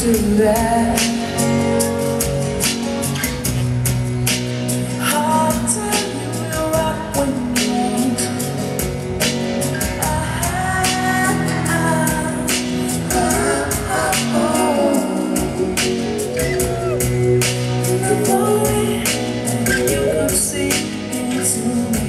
do that. I'll tell you right when you want. The way you could see into me.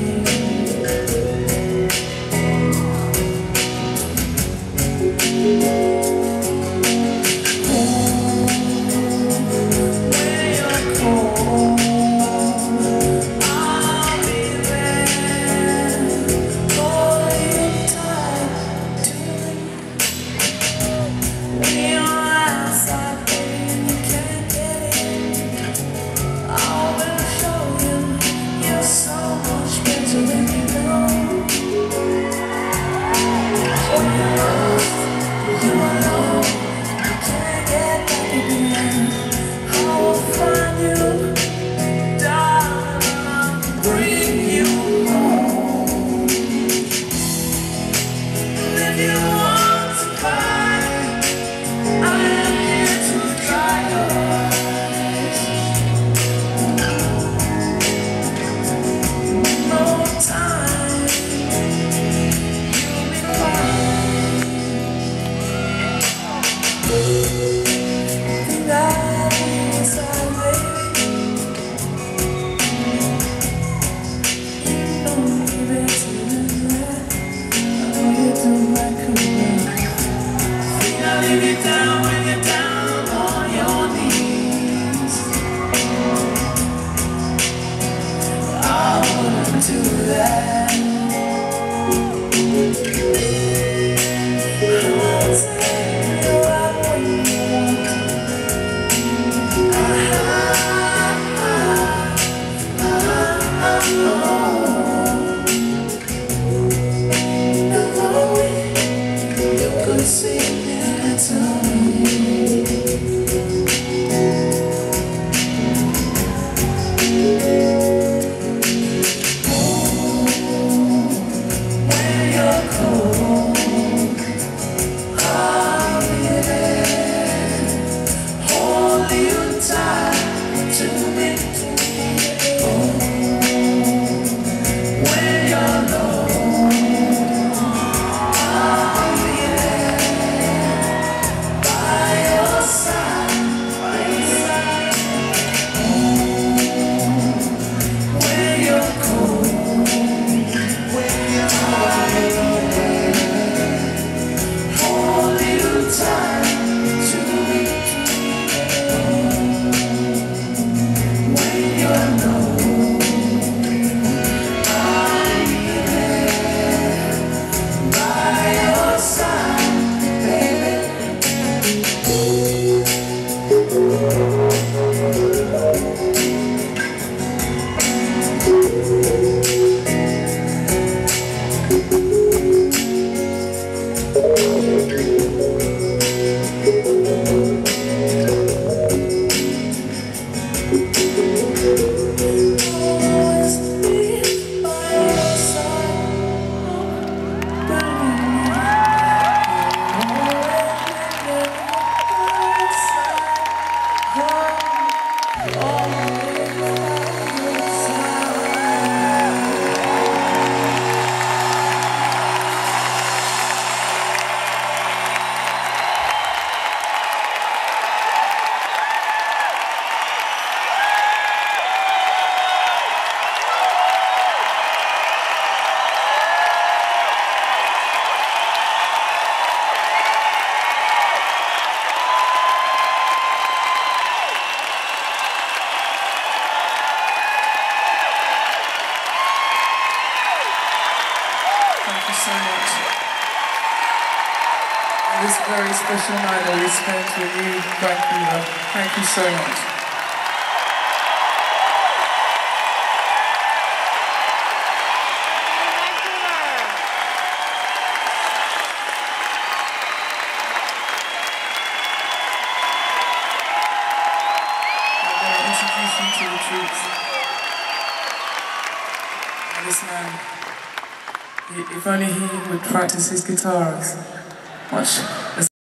Thank you so much. On this very special night that we spent with you, Vancouver. Thank you so much. I'm going to introduce you to the troops. And this man, if only he would practice his guitar as much as